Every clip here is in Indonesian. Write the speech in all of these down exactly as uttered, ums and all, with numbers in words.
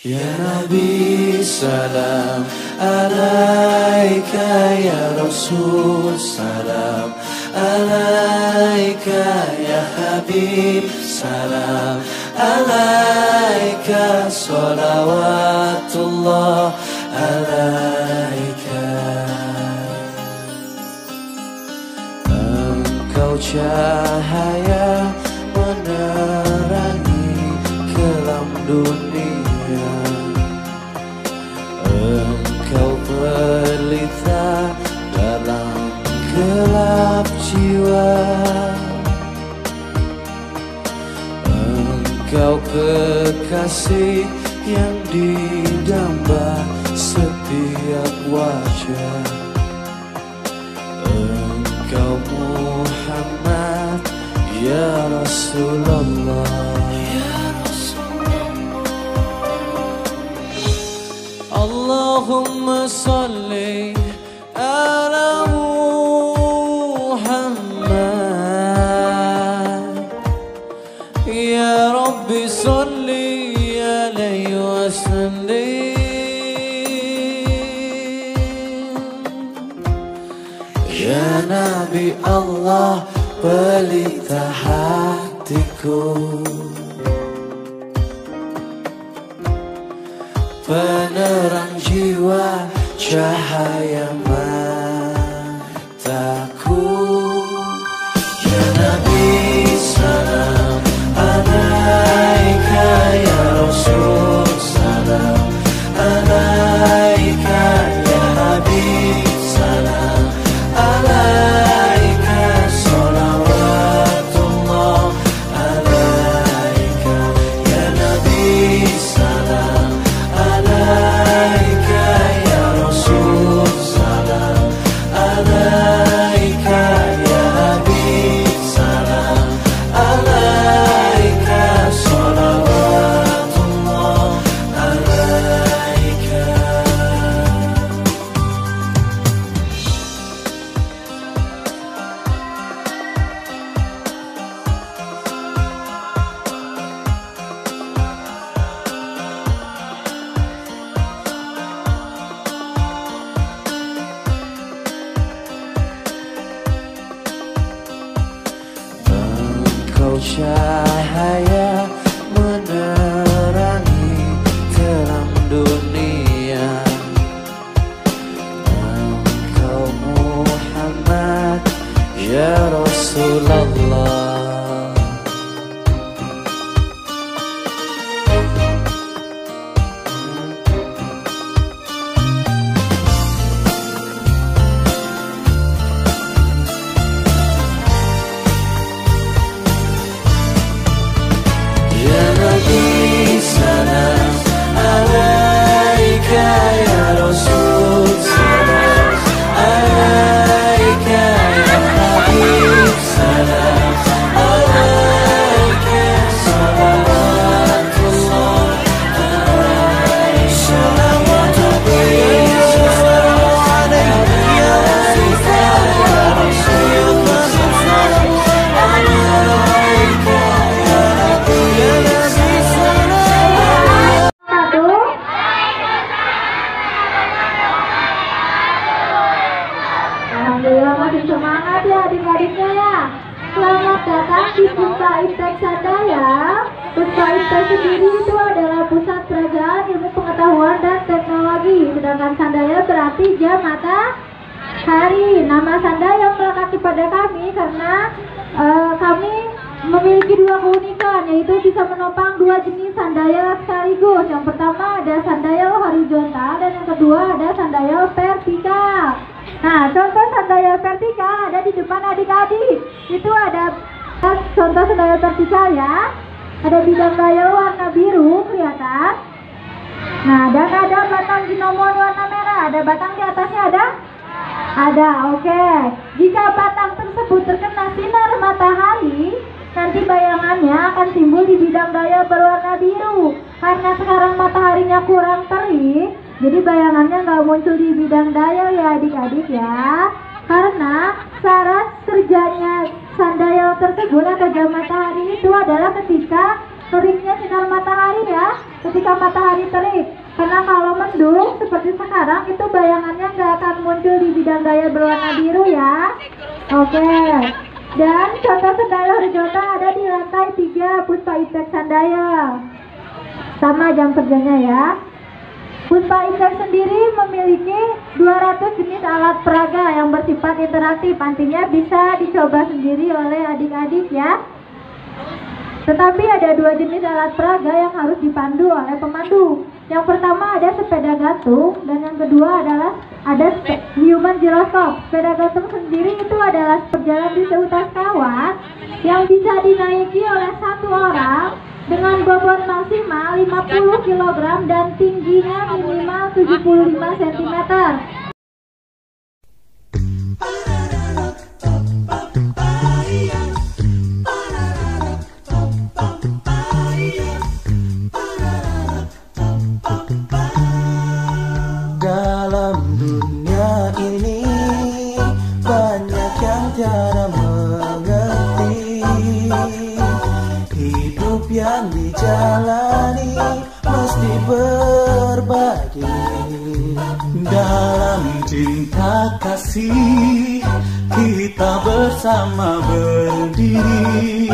Ya Nabi salam alaika, ya Rasul salam alaika, ya Habib salam alaika, salawatullah alaika. Engkau cahaya menerangi kelam dunia, engkau pelita dalam gelap jiwa, engkau kekasih yang didamba setiap wajah, engkau Muhammad ya Rasulullah. Allahumma salli ala Muhammad, ya Rabbi salli alaihi wa sallim. Ya Nabi Allah pelita hatiku, penerang jiwa, cahaya mataku. Ya Nabi salam alaika, ya Rasul salam alaika, ya Habib salam alaika, salawatullah alaika. Ya Nabi salam alaika, ya Rasul salam alaika, ya Habib salam alaika, salawatullah alaika. Engkau cahaya menerangi kelam dunia, engkau Muhammad ya Rasulullah. Salam alaika, ya Rasul salam alaika, ya Habib salam alaika, salawatullah alaika, salawatullah alaika, ya Rasulullah alaika, ya Habib. Alhamdulillah masih semangat ya adik-adiknya ya. Selamat datang di Puspa Iptek Sandaya. Puspa Iptek sendiri itu adalah pusat pelajaran ilmu pengetahuan dan teknologi. Sedangkan Sandaya berarti jam matahari. Nama Sandaya melekat kepada kami karena uh, kami memiliki dua keunikan, yaitu bisa menopang dua jenis sandaya sekaligus. Yang pertama ada sandaya horizontal dan yang kedua ada sandaya vertikal. Nah, contoh sandaya vertikal ada di depan adik-adik. Itu ada contoh sandaya vertikal ya. Ada bidang daya warna biru kelihatan. Nah, dan ada batang ginomon warna merah. Ada batang di atasnya ada? Ada, oke. Okay. Jika batang tersebut terkena sinar matahari, nanti bayangannya akan timbul di bidang daya berwarna biru. Karena sekarang mataharinya kurang terik, jadi bayangannya nggak muncul di bidang daya ya adik-adik ya. Karena syarat kerjanya sundial tersebut atau jam matahari itu adalah ketika teriknya sinar matahari ya, ketika matahari terik. Karena kalau mendung seperti sekarang itu bayangannya nggak akan muncul di bidang gaya berwarna biru ya. Oke. Dan contoh sendal horizontal ada di lantai tiga Puspa Iptek Sandaya. Sama jam kerjanya ya. Puspa Iptek sendiri memiliki dua ratus jenis alat peraga yang bersifat interaktif. Artinya bisa dicoba sendiri oleh adik-adik ya. Tetapi ada dua jenis alat peraga yang harus dipandu oleh pemandu. Yang pertama ada sepeda gantung dan yang kedua adalah ada human gyroscope. Sepeda gantung sendiri itu adalah perjalanan di seutas kawat yang bisa dinaiki oleh satu orang dengan bobot maksimal lima puluh kilogram dan tingginya minimal tujuh puluh lima sentimeter. Dalam dunia ini banyak yang tiada mengerti. Hidup yang dijalani mesti berbagi. Dalam cinta kasih kita bersama berdiri,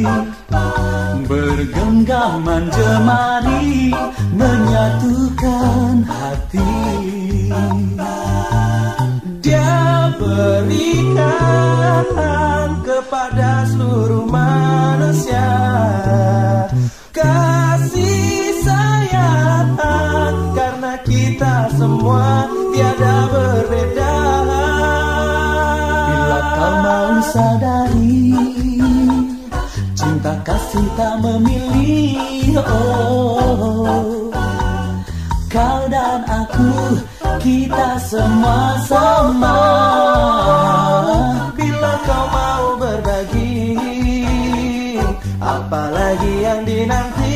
bergenggaman jemari menyatukan hati. Dia berikan kepada seluruh manusia kasih sayang, karena kita semua tiada berbeda. Bila kau mau sadari, cinta kasih tak memilih. Oh, kau dan aku, kita semua sama. Bila kau mau berbagi, apalagi yang dinanti.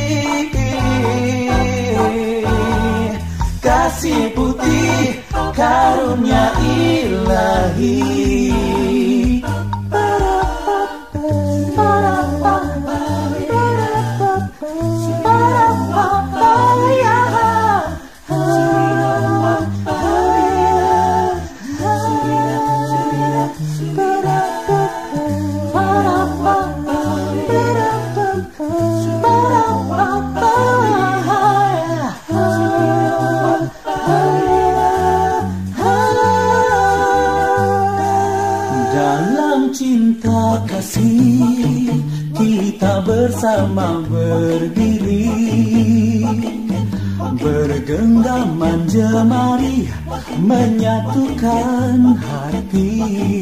Kasih putih karunia ilahi. Dalam cinta kasih kita bersama berdiri, bergenggaman jemari menyatukan hati.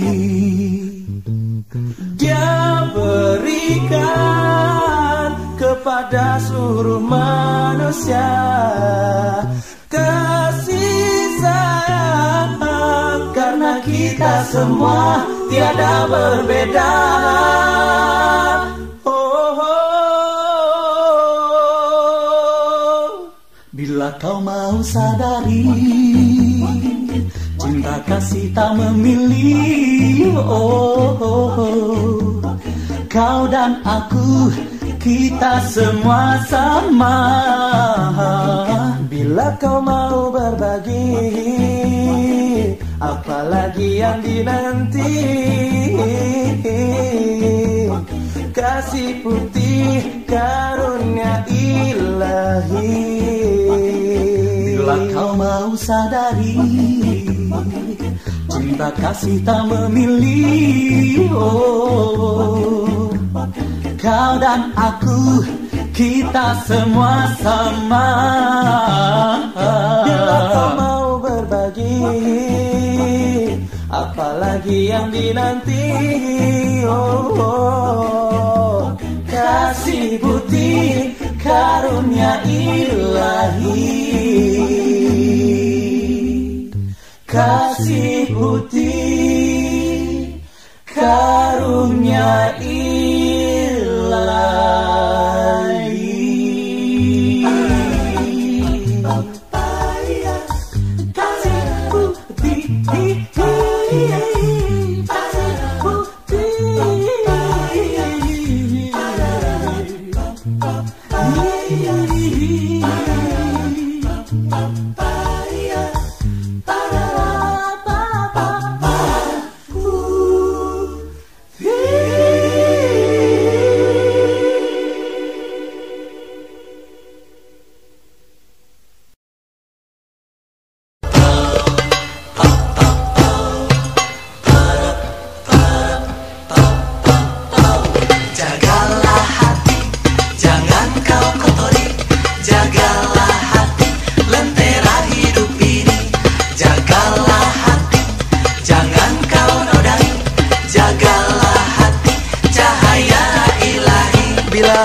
Dia berikan kepada seluruh manusia kasih sayang, karena kita semua tiada berbeda. Oh, oh, bila kau mau sadari, cinta kasih tak memilih. Oh, oh, oh, kau dan aku, kita semua sama. Bila kau mau berbagi, apalagi yang dinanti. Kasih putih karunia ilahi. Bila kau mau sadari, cinta kasih tak memilih. Oh, kau dan aku, kita semua sama. Bila kau mau berbagi, apalagi yang dinanti. Oh, oh, kasih putih karunia ilahi. Kasih putih karunia ilahi.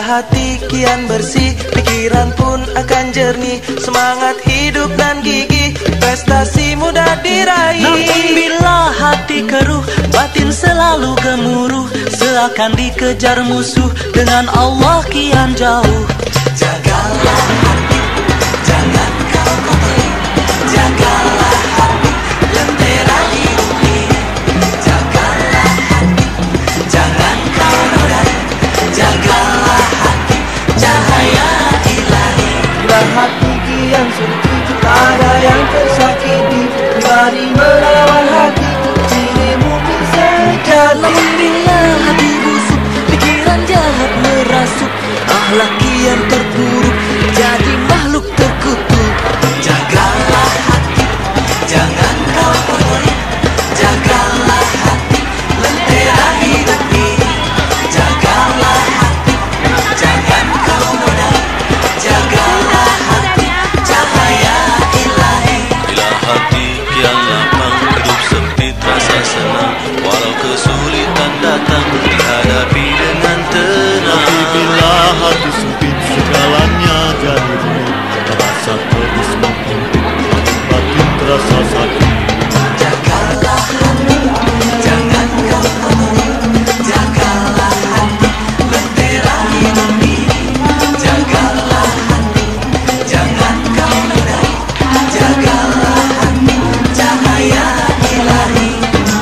hati kian bersih, pikiran pun akan jernih, semangat hidup dan gigih, prestasi mudah diraih. Namun bila hati keruh, batin selalu gemuruh, seakan dikejar musuh, dengan Allah kian jauh. Jagalah hati, jangan kau kotori. Jagalah hati, lentera hidup ini. Jagalah hati, jangan kau nodai. Jagalah hati, cahaya ilahi. Bila hati kian sunyi, tak ada yang tersakiti. Mari melawan hati, dirimu bisa jadi. Namun bila hati busuk, pikiran jahat merasuk, akhlak kian terpuruk, jadi makhluk terkutuk. Jagalah hati, jangan kau kotori. Jagalah hati, lentera hidup ini. Jagalah hati, jangan kau nodai. Jagalah hati, cahaya ilahi. Bila hati kian lapang, hidup sempit rasa senang, walau kesulitan datang, dihadapi dengan tenang. Tapi bila hati sempit, segalanya jadi rumit, terasa terus menghimpit, batin terasa sakit. Jagalah hati, jangan kau kotori. Jagalah hati, lentera hidup ini. Jagalah hati, jangan kau nodai. Jagalah hati, cahaya ilahi.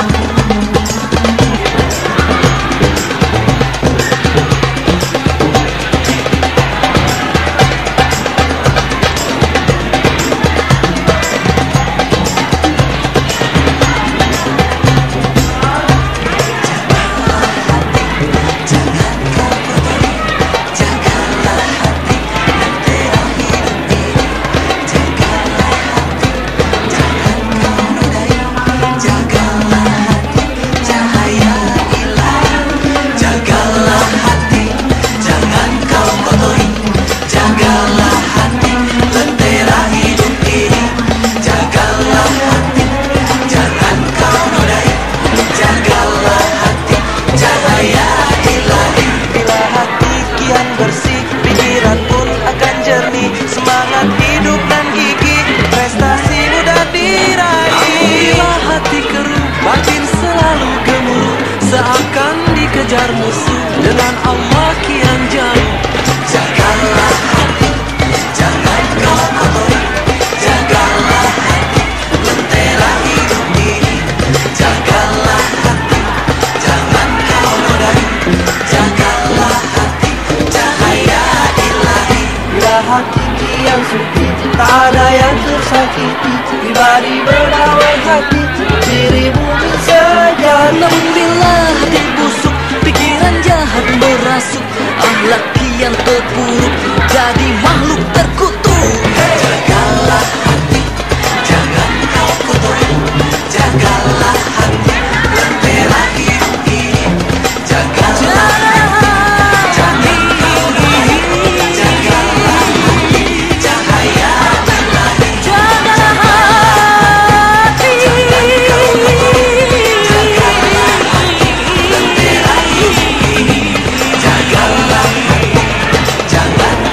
Seakan dikejar musuh, dengan Allah kian jauh. Jagalah hati, jangan kau kotori. Jagalah hati, lentera hidup ini. Jagalah hati, jangan kau nodai. Jagalah hati, cahaya ilahi. Bila hati kian sempit, tak ada yang tersakiti. Pribadi berdaulat hati, dirimu bisa jadi. Namun bila hati busuk, pikiran jahat merasuk, akhlak kian terpuruk, jadi makhluk terkutuk. Jagalah hati, jangan kau kotori. Jagalah hati, lentera hidup ini. Jagalah hati, jangan kau nodai. Jagalah hati, cahaya ilahi. Jagalah hati, Jangan kau kotori. Jagalah hati, lentera hidup ini. Jagalah hati, jangan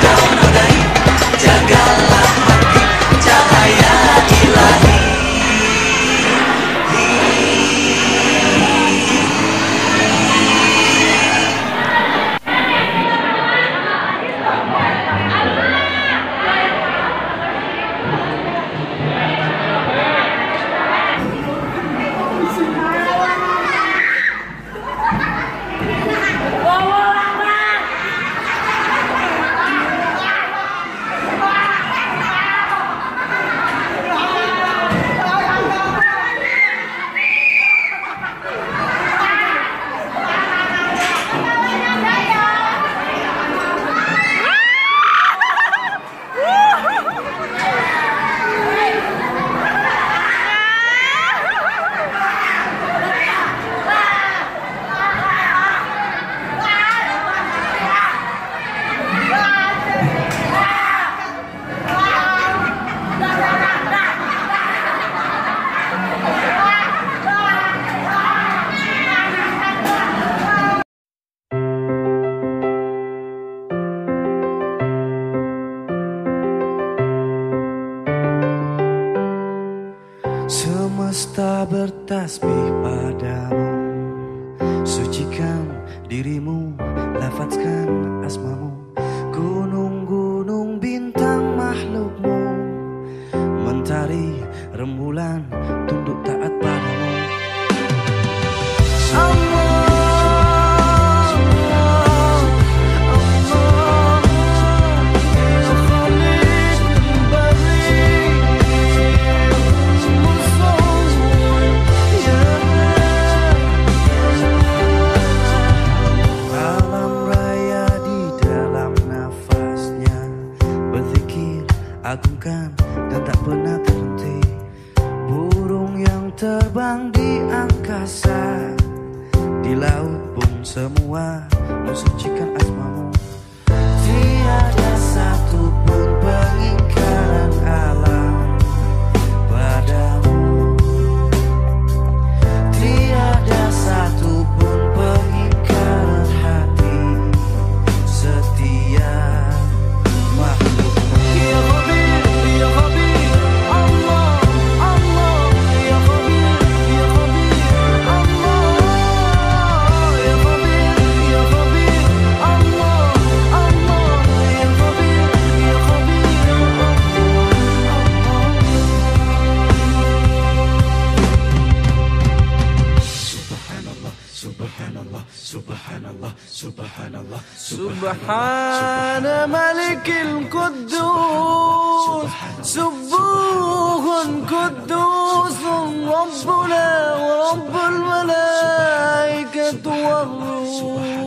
Semesta bertasbih padamu, sucikan dirimu, lafazkan asmamu. Gunung-gunung bintang makhlukmu, mentari rembulan tunduk taat padamu. Allah, agungkan dan tak pernah terhenti. Burung yang terbang di angkasa, di laut pun semua mensucikan asmamu. Tiada satu pun pengingkaran alam padamu. Tiada satu pun pengingkaran hati setia makhluk. Subhana Malikil Quddus, Subuhun Quddus, Rabbuna wa Rabbul Malaikatu war Ruh.